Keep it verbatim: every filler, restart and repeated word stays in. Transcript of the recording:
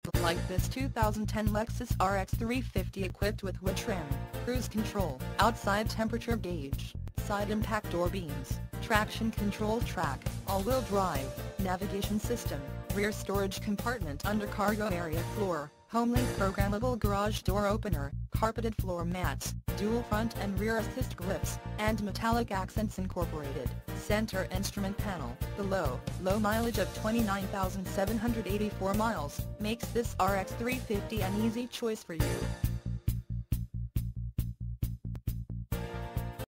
Like this two thousand ten Lexus R X three fifty equipped with wood trim, cruise control, outside temperature gauge, side impact door beams, traction control track, all-wheel drive, navigation system, rear storage compartment under cargo area floor, HomeLink programmable garage door opener, carpeted floor mats, dual front and rear assist grips, and metallic accents incorporated, center instrument panel. The low, low mileage of twenty-nine thousand seven hundred eighty-four miles makes this R X three fifty an easy choice for you.